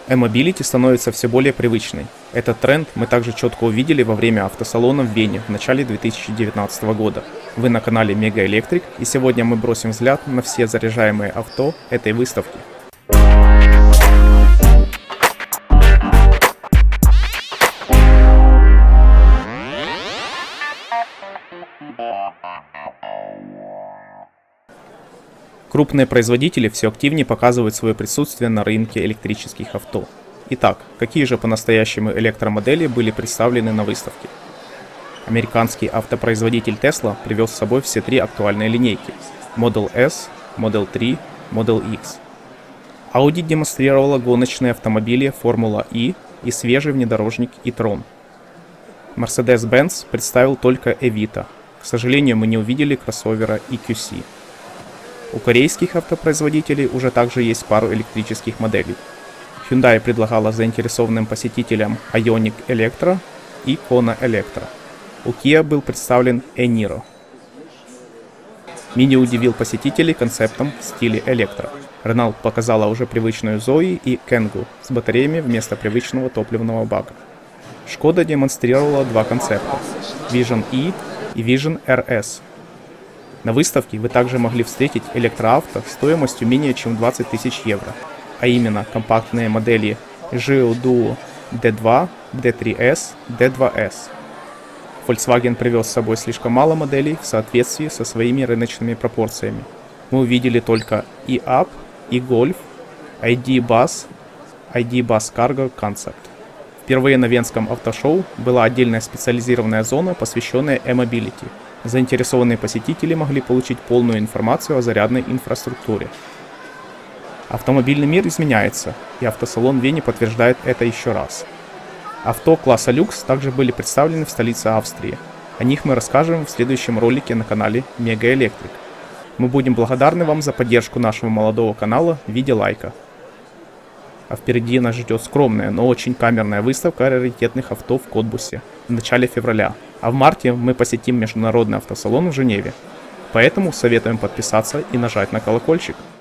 E-Mobility становится все более привычной. Этот тренд мы также четко увидели во время автосалона в Вене в начале 2019 года. Вы на канале Mega Electric, и сегодня мы бросим взгляд на все заряжаемые авто этой выставки. Крупные производители все активнее показывают свое присутствие на рынке электрических авто. Итак, какие же по-настоящему электромодели были представлены на выставке? Американский автопроизводитель Tesla привез с собой все три актуальные линейки – Model S, Model 3, Model X. Audi демонстрировала гоночные автомобили Formula E и свежий внедорожник e-tron. Mercedes-Benz представил только Evita. К сожалению, мы не увидели кроссовера EQC. У корейских автопроизводителей уже также есть пару электрических моделей. Hyundai предлагала заинтересованным посетителям Ioniq Electro и Kona Electro. У Kia был представлен e-Niro. Mini удивил посетителей концептом в стиле электро. Renault показала уже привычную Zoe и Kangoo с батареями вместо привычного топливного бака. Skoda демонстрировала два концепта – Vision E и Vision RS. На выставке вы также могли встретить электроавто стоимостью менее чем 20 тысяч евро, а именно компактные модели Geo Duo D2, D3S, D2S. Volkswagen привез с собой слишком мало моделей в соответствии со своими рыночными пропорциями. Мы увидели только e-Up, e-Golf, ID.Buzz, ID.Buzz Cargo Concept. Впервые на Венском автошоу была отдельная специализированная зона, посвященная e-Mobility. Заинтересованные посетители могли получить полную информацию о зарядной инфраструктуре. Автомобильный мир изменяется, и автосалон в Вене подтверждает это еще раз. Авто класса люкс также были представлены в столице Австрии. О них мы расскажем в следующем ролике на канале Mega Electric. Мы будем благодарны вам за поддержку нашего молодого канала в виде лайка. А впереди нас ждет скромная, но очень камерная выставка раритетных авто в Котбусе в начале февраля. А в марте мы посетим международный автосалон в Женеве. Поэтому советуем подписаться и нажать на колокольчик.